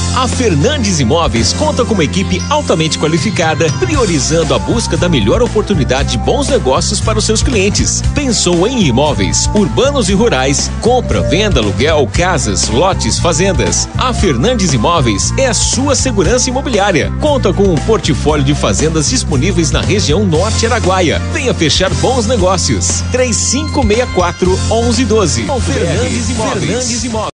A Fernandes Imóveis conta com uma equipe altamente qualificada, priorizando a busca da melhor oportunidade de bons negócios para os seus clientes. Pensou em imóveis urbanos e rurais, compra, venda, aluguel, casas, lotes, fazendas. A Fernandes Imóveis é a sua segurança imobiliária. Conta com um portfólio de fazendas disponíveis na região Norte Araguaia. Venha fechar bons negócios. 3564-1112. Fernandes Imóveis.